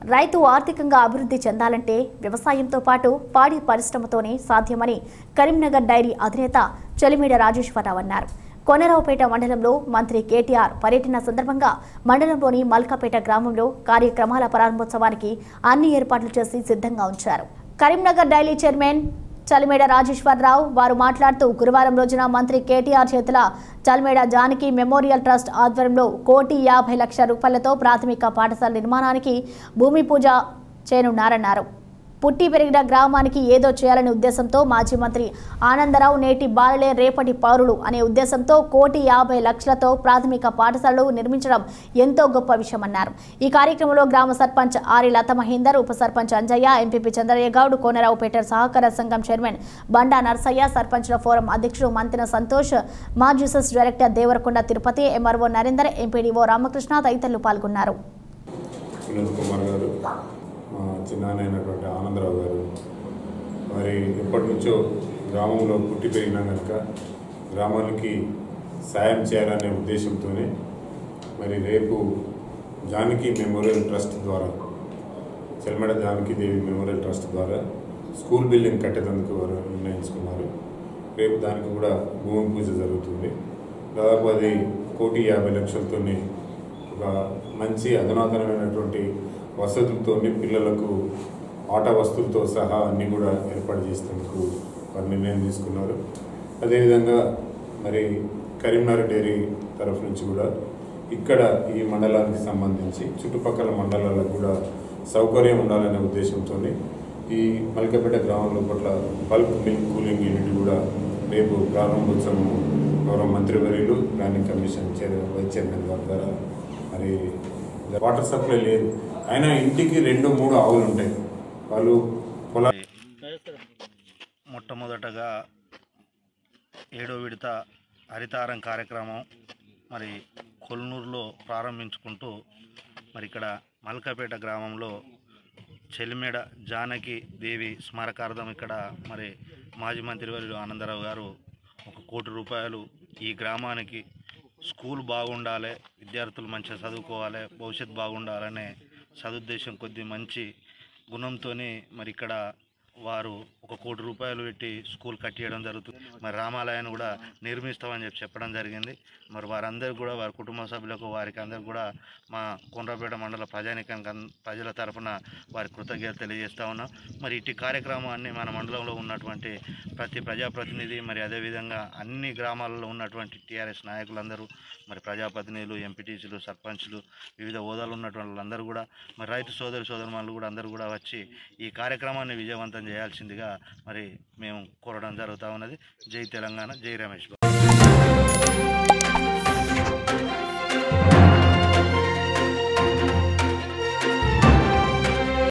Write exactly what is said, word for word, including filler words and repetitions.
రైతు ఆర్థికంగా అభివృద్ధి చెందాలంటే వ్యవసాయంతో పాటు పాడి పరిశ్రమతోనే సాధ్యమని కరీంనగర్ డైరీ అధినేత చలిమేడ రాజేశ్వరరావు అన్నారు. కోనరావుపేట మండలంలో మంత్రి కేటీఆర్ పర్యటన సందర్భంగా మండలంలోని మల్కాపేట గ్రామంలో కార్యక్రమాల ప్రారంభోత్సవానికి అన్ని ఏర్పాట్లు చేసి సిద్ధంగా ఉంచారు. కరీంనగర్ డైరీ చైర్మన్ చలిమేడ రాజేశ్వరరావు వారు మాట్లాడుతూ గురువారం రోజున మంత్రి కేటీఆర్ చేతుల చలిమేడ జానకి మెమోరియల్ ట్రస్ట్ ఆధ్వర్యంలో కోటి యాభై లక్షల రూపాయలతో ప్రాథమిక పాఠశాల నిర్మాణానికి భూమి పూజ చేయనున్నారన్నారు. పుట్టి పెరిగిన గ్రామానికి ఏదో చేయాలనే ఉద్దేశంతో మాజీ మంత్రి ఆనందరావు నేటి బాలలే రేపటి పౌరులు అనే ఉద్దేశంతో కోటి యాభై లక్షలతో ప్రాథమిక పాఠశాలలు నిర్మించడం ఎంతో గొప్ప విషయమన్నారు. ఈ కార్యక్రమంలో గ్రామ సర్పంచ్ ఆరి లత మహేందర్, ఉప సర్పంచ్ అంజయ్య, ఎంపీపీ చంద్రయ్య గౌడ్, కోనరావుపేట సహకార సంఘం చైర్మన్ బండా నర్సయ్య, సర్పంచ్ల ఫోరం అధ్యక్షుడు మంతిన సంతోష్, మాజూసెస్ director Devarakonda Tirupati, MRO Narender, MPDO Ramakrishna తదితరులు పాల్గొన్నారు. చిన్నైనటువంటి ఆనందరావు గారు మరి ఎప్పటి నుంచో గ్రామంలో పుట్టి పెరిగినా కనుక గ్రామానికి సాయం చేయాలనే ఉద్దేశంతోనే మరి రేపు జానకి మెమోరియల్ ట్రస్ట్ ద్వారా చలిమేడ జానకి దేవి మెమోరియల్ ట్రస్ట్ ద్వారా స్కూల్ బిల్డింగ్ కట్టేందుకు వారు నిర్ణయించుకున్నారు. రేపు దానికి కూడా భూమి పూజ జరుగుతుంది. దాదాపు అది కోటి యాభై లక్షలతో ఒక మంచి అధునాతనమైనటువంటి వసతులతో పిల్లలకు ఆట వస్తువులతో సహా అన్నీ కూడా ఏర్పాటు చేసేందుకు వారు నిర్ణయం తీసుకున్నారు. అదేవిధంగా మరి కరీంనగర్ డైరీ తరఫు నుంచి కూడా ఇక్కడ ఈ మండలానికి సంబంధించి చుట్టుపక్కల మండలాలకు కూడా సౌకర్యం ఉండాలనే ఉద్దేశంతో ఈ మల్కాపేట గ్రామంలో పట్ల బల్క్ మిల్క్ కూలింగ్ యూనిట్ కూడా రేపు ప్రారంభోత్సవం గౌరవ మంత్రివర్యులు planning commission chair vice chairman గారి ద్వారా మరి వాటర్ సప్లై లేదు, అయినా ఇంటికి రెండు మూడు ఆవులు ఉంటాయి. వాళ్ళు పొలా మొట్టమొదటగా ఏడో విడత హరితారం కార్యక్రమం మరి కొల్నూరులో ప్రారంభించుకుంటూ మరి ఇక్కడ మల్కాపేట గ్రామంలో చలిమేడ జానకి దేవి స్మారకార్థం ఇక్కడ మరి మాజీ మంత్రివర్యులు ఆనందరావు గారు ఒక కోటి రూపాయలు ఈ గ్రామానికి స్కూల్ బాగుండాలి, విద్యార్థులు మంచిగా చదువుకోవాలి, భవిష్యత్తు బాగుండాలనే సదుద్దేశం కొద్ది మంచి గుణంతో మరి ఇక్కడ వారు ఒక కోటి రూపాయలు పెట్టి స్కూల్ కట్టియడం జరుగుతుంది. మరి రామాలయాన్ని కూడా నిర్మిస్తామని చెప్పి చెప్పడం జరిగింది. మరి వారందరూ కూడా వారి కుటుంబ సభ్యులకు వారికి అందరూ కూడా మా కోనరావుపేట మండల ప్రజానికానికి ప్రజల తరఫున వారి కృతజ్ఞతలు తెలియజేస్తా ఉన్నాం. మరి ఇటు కార్యక్రమాన్ని మన మండలంలో ఉన్నటువంటి ప్రతి ప్రజాప్రతినిధి మరి అదేవిధంగా అన్ని గ్రామాలలో ఉన్నటువంటి టీఆర్ఎస్ నాయకులందరూ మరి ప్రజాప్రతినిధులు, ఎంపీటీసీలు, సర్పంచ్లు, వివిధ హోదాలు ఉన్నటువంటి వాళ్ళందరూ కూడా మరి రైతు సోదరి సోదరులు కూడా అందరూ కూడా వచ్చి ఈ కార్యక్రమాన్ని విజయవంతం చేయాల్సిందిగా మరి మేము కోరడం జరుగుతూ ఉన్నది. జై తెలంగాణ, జై రమేష్ బాబు.